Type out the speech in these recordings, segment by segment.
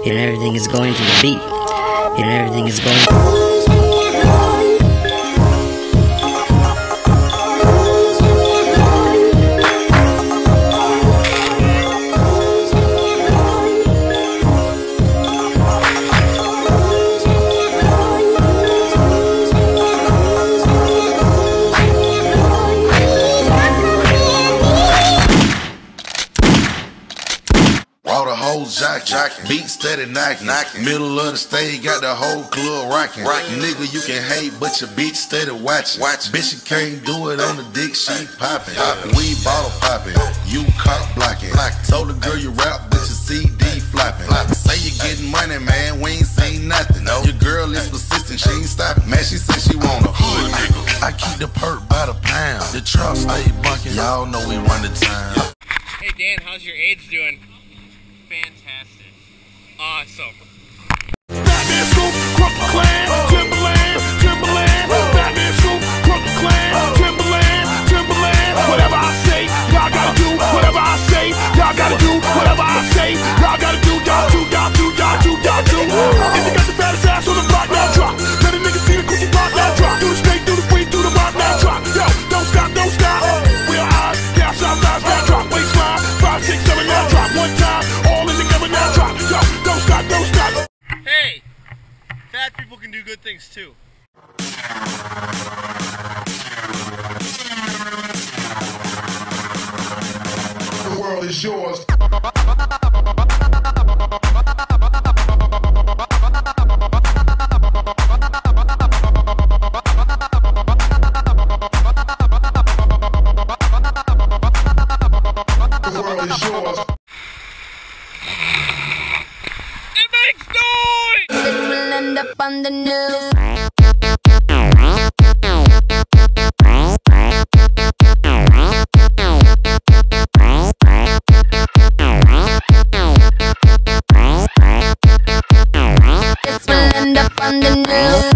You know, everything is going to the beat. You know, everything is going. Jacking, beat steady knocking. Middle of the stage, got the whole club rocking. Nigga, you can hate, but your bitch steady watching. Bitch, you can't do it on the dick, she popping. We bottle popping, you cock blocking. Told the girl you rap, but your CD flopping. Say you getting money, man, we ain't seen nothing. Your girl is persistent, she ain't stopping. Man, she said she want a hood nigga. I keep the perk by the pound. The truck stay bunking, y'all know we run the town. Hey Dan, how's your AIDS doing? Fantastic. Awesome. Batman Scoop, Crooklyn Clan, Timberland. Batman Scoop, Crooklyn Clan, Timberland. Whatever I say, y'all gotta do. Whatever I say, y'all gotta do. Whatever I say, y'all gotta do. Y'all do. If you got the fattest ass on the block, now drop. Let a nigga see the cookie block, now drop. Do the straight, do the free, do the rock, now drop. Yo, don't stop. We are high, gas out, fast, now drop. Waistline, 5, 6, 7, now drop. One time, all in together, now drop. Yo, don't stop. Hey, fat people can do good things too. The world is yours. The world is yours. It makes noise! This will end up on the news. This will end up on the news.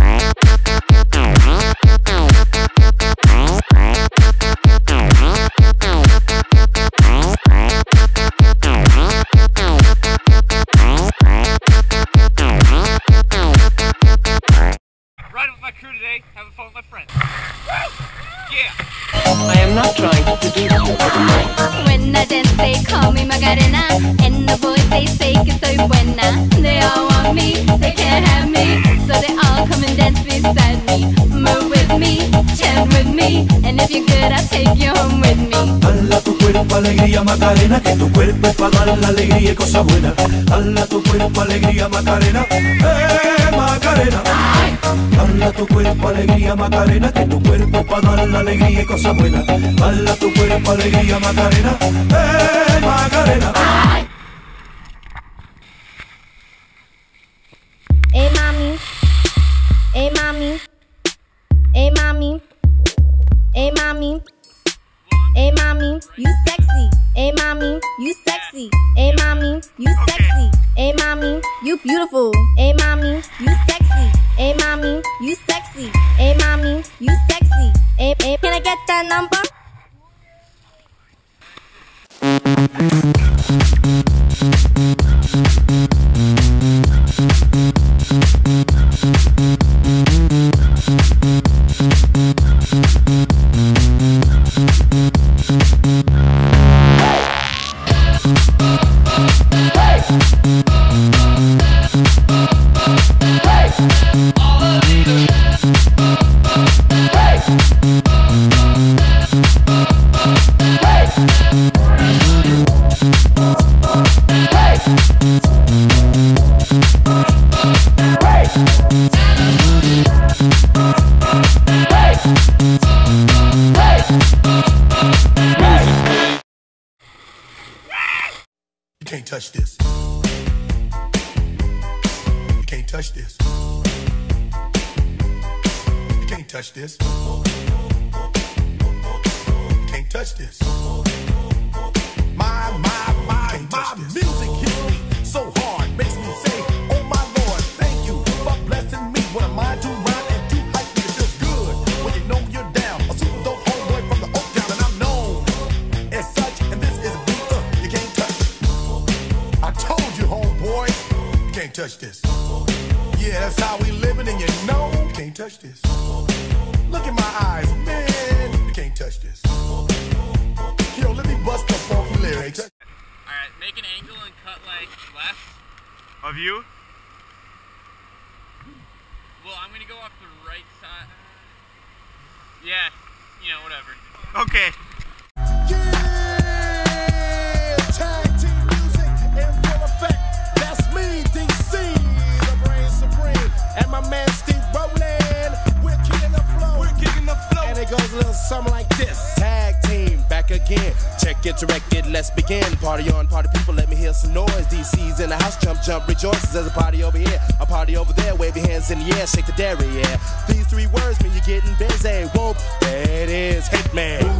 Riding with my crew today, having fun with my friends. Yeah! I am not trying to seduce you. When I dance, they call me Macarena, and the boys they say que soy buena. They all want me, they can't have me, so they all come and dance beside me. Move with me, chant with me, and if you're good, I'll take you home with me. Hala tu cuerpo alegría Macarena, que tu cuerpo es para dar la alegría y cosas buenas. Hala tu cuerpo alegría Macarena, Macarena. Hala tu cuerpo alegría Macarena, que tu cuerpo es para dar la alegría y cosas buenas. Hala tu cuerpo alegría Macarena, Macarena. Hey mommy, hey mommy, hey mommy, hey mommy, hey mommy, you sexy. Hey mommy, you sexy. Hey mommy, you sexy. Hey mommy, you beautiful. Hey mommy, you sexy. Hey mommy, you sexy. Hey mommy, you sexy. Hey, can I get that number? You can't touch this. You can't touch this. You can't touch this. You can't touch this. My music hits me so hard, makes me say, oh my Lord, thank you for blessing me. What am I to rhyme and to hype me? It feels good when you know you're down. A super dope homeboy from the Oak Town, and I'm known as such. And this is a beat you can't touch. I told you, homeboy, you can't can't touch this. Yeah, that's how we living, and you know you can't touch this. Look in my eyes, man, you can't touch this. Yo, let me bust the funky lyrics. Alright, make an angle and cut like left. Of you? Well, I'm gonna go off the right side. Yeah, you know, whatever. Okay. Yeah, tag team music in full effect. That's me, DC, the brain supreme, and my man Steve Rowland. We're kicking the flow. We're kicking the flow. And it goes a little something like this. Tag team back again. Check it, direct it, let's begin. Party on, party people, let me hear some noise. DC's in the house, jump, jump, rejoices. There's a party over here, a party over there. Wave your hands in the air, shake the dairy, yeah. These three words mean you're getting busy. Whoop, there it is, Hitman.